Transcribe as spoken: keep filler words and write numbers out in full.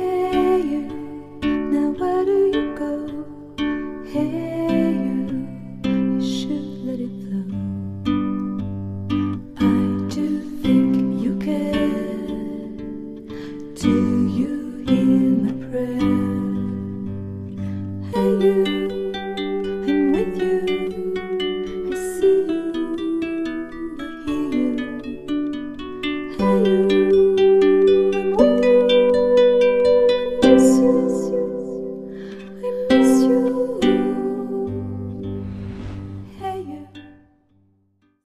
Hey you, now where do you go? Hey you, you should let it flow. I do think you care. Do you hear my prayer? Hey you.